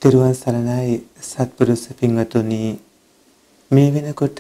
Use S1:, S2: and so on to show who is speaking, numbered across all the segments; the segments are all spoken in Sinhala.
S1: තිරුවන් සරණයි සත්පුරුෂ පින්වතුනි, මේ වෙනකොට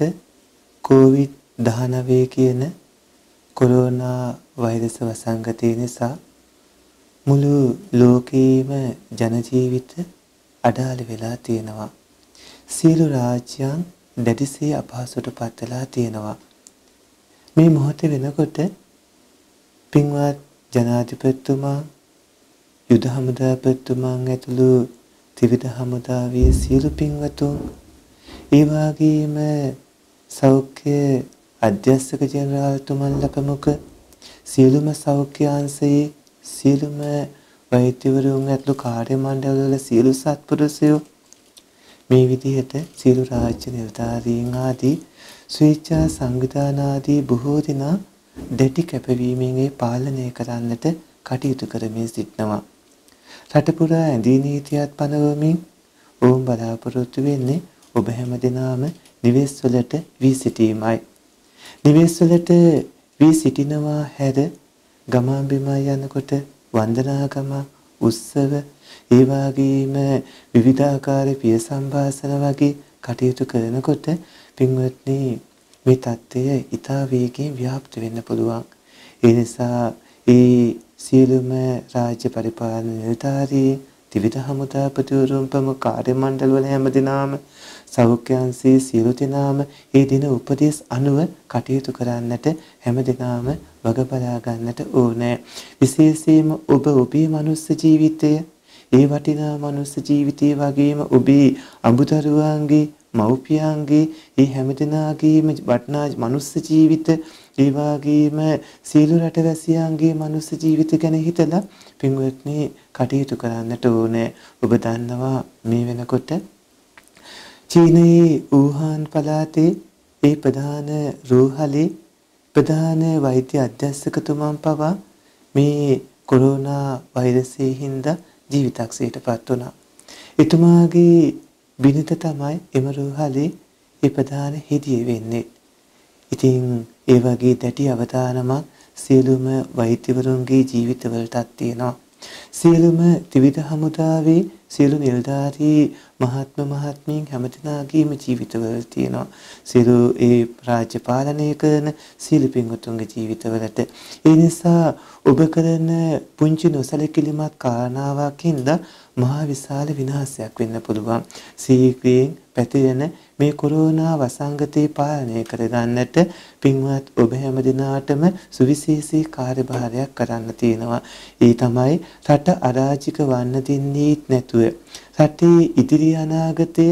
S1: COVID-19 කියන කොරෝනා වෛරස් වසංගතය නිසා මුළු ලෝකයේම ජන ජීවිත අඩාල වෙලා තියෙනවා. සියලු රාජ්‍යයන් දැඩිසේ අපහසුතාවට පත් වෙලා තියෙනවා. මේ මොහොතේ වෙනකොට පින්වත් ජනාධිපතිතුමා, යුද හමුදාපතිතුමාන් ඇතුළු ත්‍රිවිධ හමුදාවේ සියලු පින්වතුන්, ඒ වගේම සෞඛ්‍ය අධ්‍යක්ෂක ජෙනරාල්තුමන්ලා ප්‍රමුඛ සියලුම සෞඛ්‍ය අංශයේ සියලුම වෛද්‍යවරුන් ඇතුළු කාර්ය මණ්ඩලවල සියලු සත්පුරුෂයෝ මේ විදිහට සියලු රාජ්‍ය නිලධාරීන් ආදී ස්වේච්ඡා සංවිධාන ආදී බොහෝ දෙනා දැඩි කැපවීමෙන් ඒ පාලනය කරන්නට කටයුතු කරමින් සිටිනවා. රට පුරා ඇඳී නීතියත් පනවමින් ඔවුන් බලාපොරොත්තු වෙන්නේ ඔබ හැම දිනම නිවෙස් වලට වී සිටීමයි. නිවෙස් වලට වී සිටිනවා හැර ගමන් බිමන් යනකොට වන්දනාගම උත්සව ඒ වගේම විවිධාකාර පිය සම්භාෂණ වගේ කටයුතු කරනකොට පින්වත්නි මේ தත්ත්වය ඉතා වේගයෙන් ව්‍යාප්ත වෙන්න පුළුවන්. ඒ නිසා ඒ සියලුම රාජ්‍ය පරිපාලන නිලධාරීන්, ත්‍රිවිධ හමුදාපතිවරුන්, ප්‍රමුඛ කාර්ය මණ්ඩලවල හැමදෙනාම, සෞඛ්‍ය අංශයේ සියලු දෙනාම ඒ දින උපදෙස් අනුව කටයුතු කරන්නට හැමදෙනාම වග බලා ගන්නට ඕනේ. විශේෂයෙන්ම ඔබ ඔබේ මනුස්ස ජීවිතය, ඒ වටිනා මනුස්ස ජීවිතය වගේම ඔබේ අඹදරුවන්ගේ, මව්පියන්ගේ, ඒ හැමදෙනාගේම වටිනා මනුස්ස ජීවිත, ඒ වගේම සියලු රටවැසියන්ගේ මනුස්ස ජීවිත ගැන හිතලා පින්වත්නි කටයුතු කරන්නට ඕනේ. ඔබ දන්නවා මේ වෙනකොට චීනයේ වුහාන් පළාතේ ඒ ප්‍රධාන රෝහලේ ප්‍රධාන වෛද්‍ය අධ්‍යක්ෂකතුමන් පවා මේ කොරෝනා වෛරසයෙන් හින්දා ජීවිතක්ෂයටපත් වුණා. එතුමාගේ බිරිඳ තමයි එම රෝහලේ ඒ ප්‍රධාන හෙදිය වෙන්නේ. ඉතින් ඒ වගේ දැටි අවදානමක් සියලුම වෛද්‍යවරුන්ගේ ජීවිතවලටත් තියෙනවා. සියලුම ත්‍රිවිධ හමුදාවේ සියලු නිලධාරී මහත්මීන් හැමදෙනාගේම ජීවිතවල තියෙනවා. සියලු ඒ රාජ්‍ය පාලනය කරන සියලු පින්වතුන්ගේ ජීවිතවලට. ඒ නිසා ඔබ කරන පුංචි නොසලකිලිමත් කාරණාවක් හින්දා මහා විශාල විනාශයක් වෙන්න පුළුවන්. සීඝ්‍රයෙන් පැතිරෙන මේ කොරෝනා වසංගතේ පාලනය කරගන්නට පින්වත් ඔබ හැම දිනාටම සුවිශේෂී කාර්යභාරයක් කරන්න තියෙනවා. ඒ තමයි රට අරාජික වන්න දෙන්නේ නැතුව රටේ ඉදිරි අනාගතය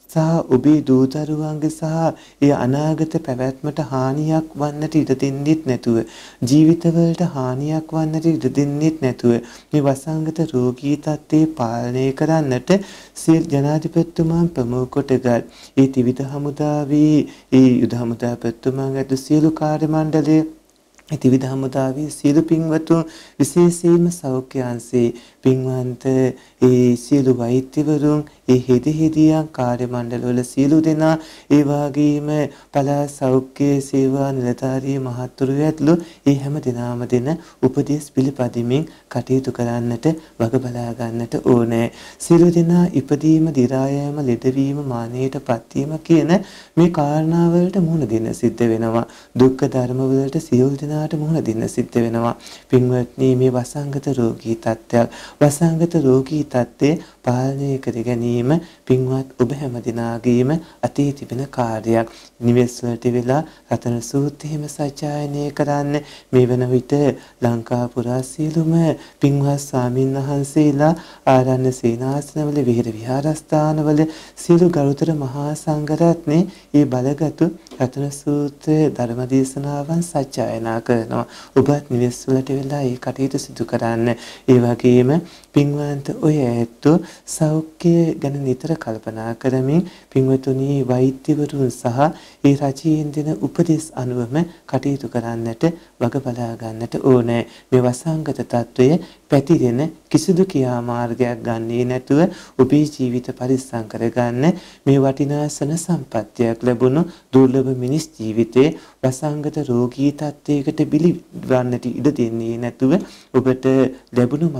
S1: සහ ඔබේ දූ දරුවන්ගේ සහ ඒ අනාගත පැවැත්මට හානියක් වන්නට ඉඩ දෙන්නෙත් නැතුව, ජීවිතවලට හානියක් වන්නට ඉඩ දෙන්නෙත් නැතුව මේ වසංගත රෝගී තත්ත්වය පාලනය කරන්නට සියලු ජනාධිපතිතුමන් ප්‍රමුඛ කොටගත් ඒ ත්‍රිවිධ හමුදාවේ ඒ යුද හමුදාපතිතුමන් ඇතුළු සියලු කාර්ය මණ්ඩලය, ත්‍රිවිධ හමුදාවේ සියලු පින්වතුන්, විශේෂයෙන්ම සෞඛ්‍ය අංශයේ පින්වන්ත ඒ සියලු වෛද්‍යවරුන්, ඒ හෙදියන් කාර්ය මණ්ඩලවල සියලු දෙනා, ඒ වගේම පළාත් සෞඛ්‍ය සේවා නිලධාරී මහත්වරු ඇතුළු ඒ හැම දෙනාම දෙන උපදෙස් පිළිපදිමින් කටයුතු කරන්නට වග බලා ගන්නට ඕනේ. සියලු දෙනා ඉපදීම, දි รา යෑම, ලෙඩවීම, මානයට පත්වීම කියන මේ කාරණාවලට මුහුණ දෙන්න සිද්ධ වෙනවා. දුක්ඛ ධර්ම වලට සියලු දෙනාට මුහුණ දෙන්න සිද්ධ වෙනවා. පින්වත්නි, මේ වසංගත රෝගී තත්ත්වයක්, වසංගත රෝගී තත්ත්වය පාලනය කර ගැනීම පින්වත් ඔබ හැම දිනාගේම අතේ තිබෙන කාර්යයක්. නිවෙස් වලට වෙලා රතන සූත්‍රයම සජ්ජායනය කරන්න. මේ වන විට ලංකා පුරා සියලුම පින්වත් ස්වාමීන් වහන්සේලා ආරණ්‍ය සේනාසනවල, විහෙර විහාරස්ථානවල සියලු ගරුතර මහා සංඝරත්නයේ ඒ බලගත් රතන සූත්‍ර ධර්ම දේශනාවන් සජ්ජායනා කරනවා. ඔබත් නිවෙස් වලට වෙලා ඒ කටයුතු සිදු කරන්න. ඒ වගේම පින්වන්ත ඔය ඇත්තෝ සෞඛ්‍ය ගැන නිතර කල්පනා කරමින් පින්වතුනි වෛද්‍යවරුන් සහ ඒ රජයෙන් දෙන උපදෙස් අනුවම කටයුතු කරන්නට වග බලා ගන්නට ඕනේ. මේ වසංගත තත්වය පැතිරෙන කිසිදු ක්‍රියාමාර්ගයක් ගන්නේ නැතුව ඔබේ ජීවිත පරිස්සම් කරගන්න. මේ වටිනා සන සම්පත්තියක් ලැබුණු දුර්ලභ මිනිස් ජීවිතයේ වසංගත රෝගී තත්ත්වයකට බිලි වන්නට ඉඩ දෙන්නේ නැතුව ඔබට ලැබුණු මනුස්ස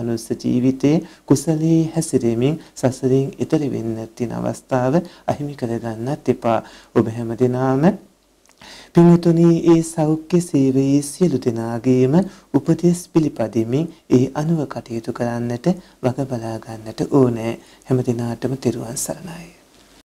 S1: ජීවිතයේ කුසලයේ හැසිරෙමින් සසරින් එතර වෙන්න තියෙන අවස්ථාව අහිමි කරගන්නත් එපා. ඔබ හැමදෙනාම පින්වතුනි ඒ සෞඛ්‍ය සේවයේ සියලු දෙනාගේම උපදෙස් පිළිපදිමින් ඒ අනුව කටයුතු කරන්නට වග බලා ගන්නට ඕනේ. හැමදෙනාටම තෙරුවන් සරණයි.